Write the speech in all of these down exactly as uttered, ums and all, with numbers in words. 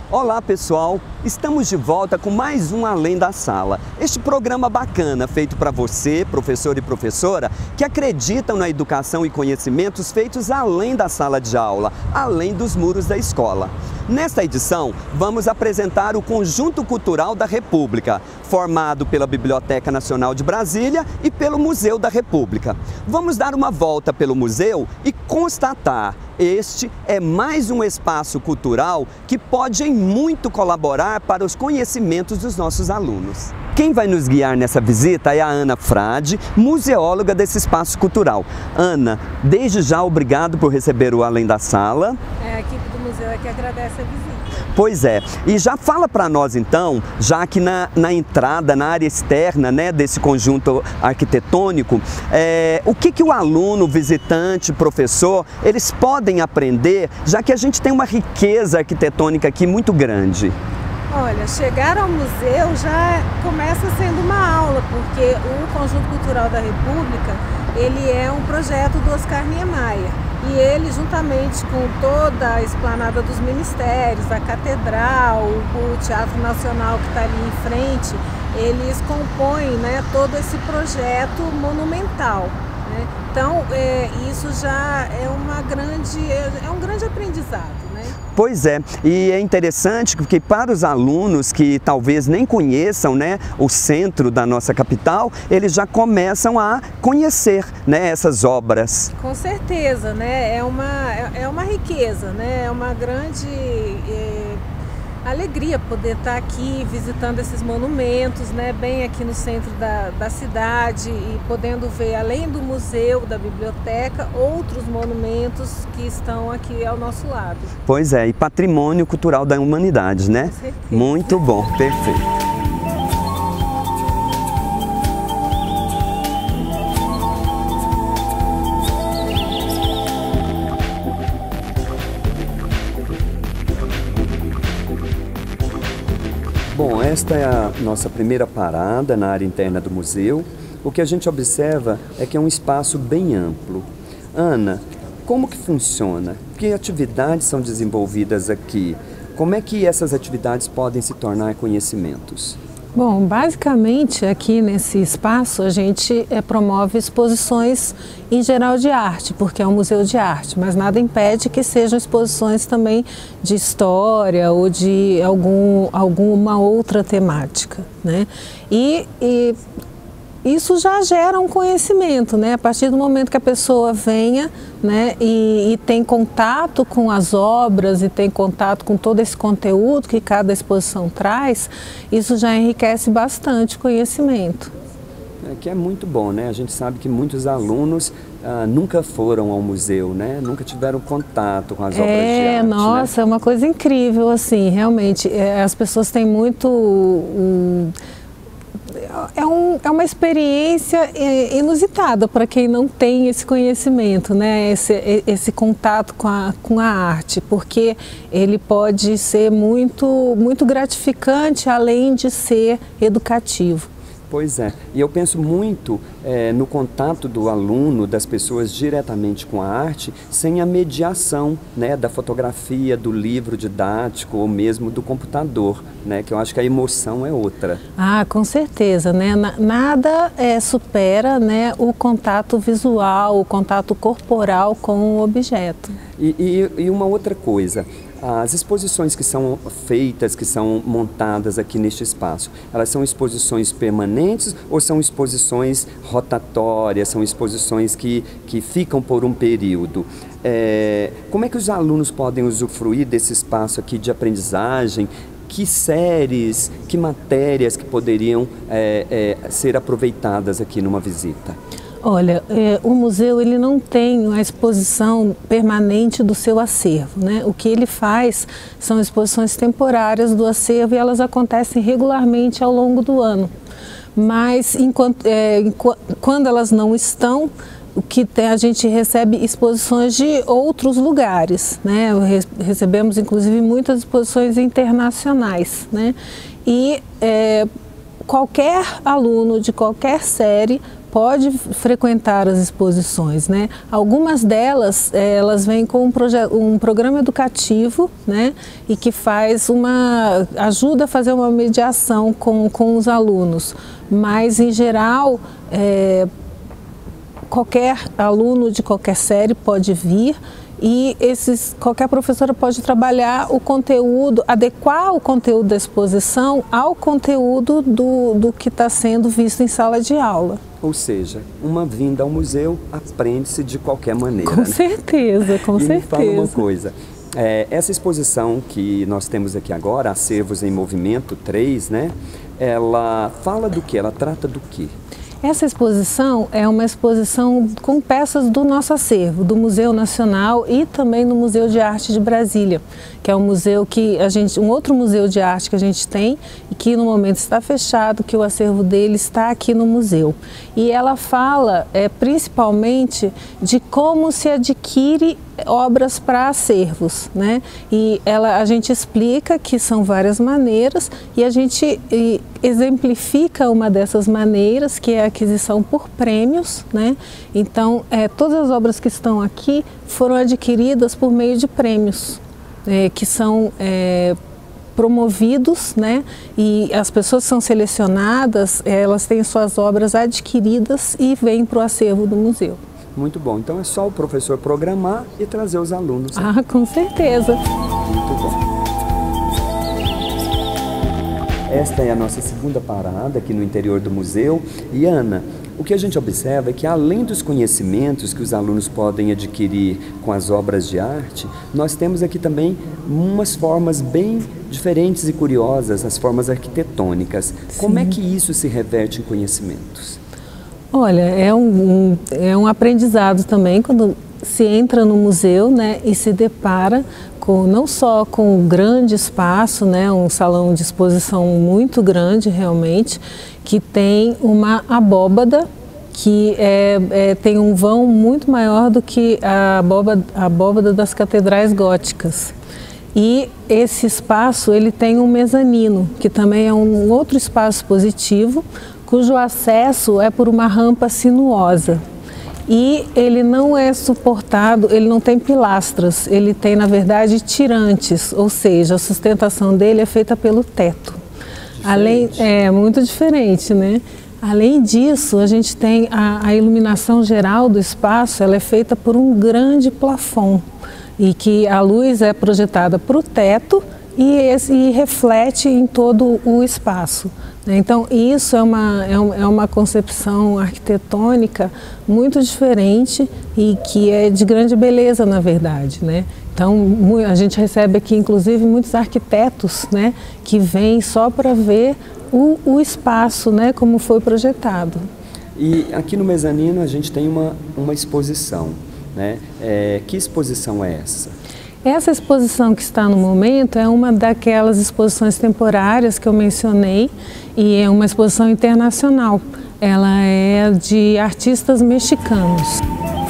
Olá pessoal, estamos de volta com mais um Além da Sala. Este programa bacana feito para você, professor e professora, que acreditam na educação e conhecimentos feitos além da sala de aula, além dos muros da escola. Nesta edição, vamos apresentar o Conjunto Cultural da República, formado pela Biblioteca Nacional de Brasília e pelo Museu da República. Vamos dar uma volta pelo museu e constatar: este é mais um espaço cultural que pode em muito colaborar para os conhecimentos dos nossos alunos. Quem vai nos guiar nessa visita é a Ana Frade, museóloga desse espaço cultural. Ana, desde já obrigado por receber o Além da Sala. É, a equipe do museu é que agradece a visita. Pois é, e já fala para nós então, já que na, na entrada, na área externa, né, desse conjunto arquitetônico, é, o que, que o aluno, visitante, professor, eles podem aprender, já que a gente tem uma riqueza arquitetônica aqui muito grande? Olha, chegar ao museu já começa sendo uma aula, porque o Conjunto Cultural da República, ele é um projeto do Oscar Niemeyer. E ele, juntamente com toda a esplanada dos ministérios, a catedral, o Teatro Nacional que está ali em frente, eles compõem, né, todo esse projeto monumental. Né? Então, é, isso já é, uma grande, é um grande aprendizado. Né? Pois é, e é interessante porque para os alunos que talvez nem conheçam, né, o centro da nossa capital, eles já começam a conhecer, né, essas obras. Com certeza, né? É uma, é uma riqueza, né? É uma grande é, alegria poder estar aqui visitando esses monumentos, né, bem aqui no centro da, da cidade e podendo ver, além do museu, da biblioteca, outros monumentos que estão aqui ao nosso lado. Pois é, e patrimônio cultural da humanidade, né? Com certeza. Muito bom, perfeito. Bom, esta é a nossa primeira parada na área interna do museu. O que a gente observa é que é um espaço bem amplo. Ana, como que funciona? Que atividades são desenvolvidas aqui? Como é que essas atividades podem se tornar conhecimentos? Bom, basicamente aqui nesse espaço a gente é, promove exposições em geral de arte, porque é um museu de arte, mas nada impede que sejam exposições também de história ou de algum, alguma outra temática, né? E, e isso já gera um conhecimento, né? A partir do momento que a pessoa venha, né, e, e tem contato com as obras e tem contato com todo esse conteúdo que cada exposição traz, isso já enriquece bastante o conhecimento. É que é muito bom, né? A gente sabe que muitos alunos ah, nunca foram ao museu, né? Nunca tiveram contato com as obras é, de arte. Nossa, né? É uma coisa incrível, assim, realmente. É, as pessoas têm muito... Um, É, um, é uma experiência inusitada para quem não tem esse conhecimento, né? esse, esse contato com a, com a arte, porque ele pode ser muito, muito gratificante, além de ser educativo. Pois é, e eu penso muito é, no contato do aluno, das pessoas diretamente com a arte, sem a mediação, né, da fotografia, do livro didático ou mesmo do computador, né, que eu acho que a emoção é outra. Ah, com certeza, né? Nada é, supera, né, o contato visual, o contato corporal com o objeto. E, e, e uma outra coisa, as exposições que são feitas, que são montadas aqui neste espaço, elas são exposições permanentes ou são exposições rotatórias, são exposições que, que ficam por um período? É, como é que os alunos podem usufruir desse espaço aqui de aprendizagem? Que séries, que matérias que poderiam é, é, ser aproveitadas aqui numa visita? Olha, é, o museu ele não tem uma exposição permanente do seu acervo, né? O que ele faz são exposições temporárias do acervo e elas acontecem regularmente ao longo do ano. Mas enquanto, é, enquanto, quando elas não estão, o que tem, a gente recebe exposições de outros lugares, né? Recebemos inclusive muitas exposições internacionais, né? E é, qualquer aluno de qualquer série pode frequentar as exposições, né? Algumas delas, elas vêm com um, um programa educativo, né? E que faz uma, ajuda a fazer uma mediação com, com os alunos, mas em geral, é, qualquer aluno de qualquer série pode vir e esses, qualquer professora pode trabalhar o conteúdo, adequar o conteúdo da exposição ao conteúdo do, do que está sendo visto em sala de aula. Ou seja, uma vinda ao museu aprende-se de qualquer maneira. Com né? certeza, com e certeza. Me fala uma coisa, é, essa exposição que nós temos aqui agora, Acervos em Movimento três, né? Ela fala do que? Ela trata do que? Essa exposição é uma exposição com peças do nosso acervo, do Museu Nacional e também no Museu de Arte de Brasília, que é um museu que a gente, um outro museu de arte que a gente tem e que no momento está fechado, que o acervo dele está aqui no museu. E ela fala é, principalmente de como se adquire obras para acervos, né? E ela, a gente explica que são várias maneiras e a gente e, exemplifica uma dessas maneiras, que é a aquisição por prêmios, né? Então, é, todas as obras que estão aqui foram adquiridas por meio de prêmios, é, que são é, promovidos, né? E as pessoas são selecionadas, elas têm suas obras adquiridas e vêm para o acervo do museu. Muito bom. Então é só o professor programar e trazer os alunos. Né? Ah, com certeza. Muito bom. Esta é a nossa segunda parada aqui no interior do museu. E Ana, o que a gente observa é que além dos conhecimentos que os alunos podem adquirir com as obras de arte, nós temos aqui também umas formas bem diferentes e curiosas, as formas arquitetônicas. Sim. Como é que isso se reverte em conhecimentos? Olha, é um, um, é um aprendizado também quando se entra no museu, né, e se depara com, não só com um grande espaço, né, um salão de exposição muito grande realmente, que tem uma abóbada que é, é, tem um vão muito maior do que a abóbada, a abóbada das catedrais góticas. E esse espaço ele tem um mezanino, que também é um outro espaço positivo, cujo acesso é por uma rampa sinuosa. E ele não é suportado, ele não tem pilastras, ele tem, na verdade, tirantes, ou seja, a sustentação dele é feita pelo teto. Além, é muito diferente, né? Além disso, a gente tem a, a iluminação geral do espaço, ela é feita por um grande plafond, e que a luz é projetada para o teto e, esse, e reflete em todo o espaço. Então, isso é uma, é uma concepção arquitetônica muito diferente e que é de grande beleza, na verdade, né? Então, a gente recebe aqui, inclusive, muitos arquitetos, né, que vêm só para ver o, o espaço, né, como foi projetado. E aqui no mezanino a gente tem uma, uma exposição, né? É, que exposição é essa? Essa exposição que está no momento é uma daquelas exposições temporárias que eu mencionei e é uma exposição internacional. Ela é de artistas mexicanos.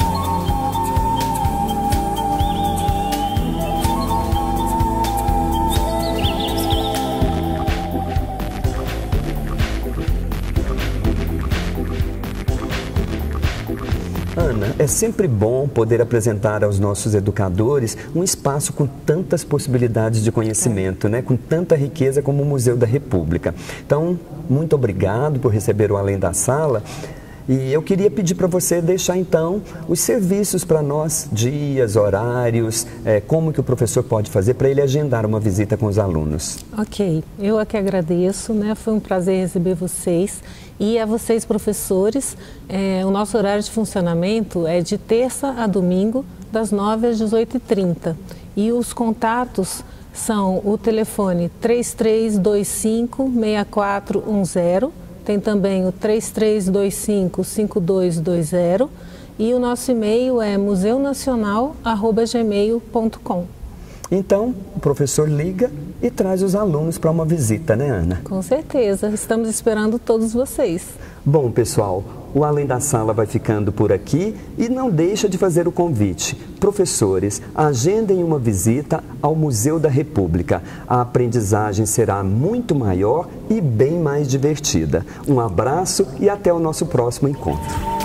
Ana, é sempre bom poder apresentar aos nossos educadores um espaço com tantas possibilidades de conhecimento, né? Com tanta riqueza como o Museu da República. Então, muito obrigado por receber o Além da Sala. E eu queria pedir para você deixar, então, os serviços para nós, dias, horários, é, como que o professor pode fazer para ele agendar uma visita com os alunos. Ok, eu aqui agradeço, né? Foi um prazer receber vocês. E a vocês, professores, é, o nosso horário de funcionamento é de terça a domingo, das nove às dezoito e trinta. E os contatos são o telefone três três dois cinco, seis quatro um zero, tem também o três três dois cinco, cinco dois dois zero e o nosso e-mail é museu nacional arroba gmail ponto com. Então, o professor liga e traz os alunos para uma visita, né, Ana? Com certeza, estamos esperando todos vocês. Bom, pessoal, o Além da Sala vai ficando por aqui e não deixa de fazer o convite. Professores, agendem uma visita ao Museu da República. A aprendizagem será muito maior e bem mais divertida. Um abraço e até o nosso próximo encontro.